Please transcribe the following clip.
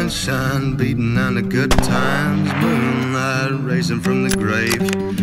sunshine beating on the good times, moonlight racing from the grave.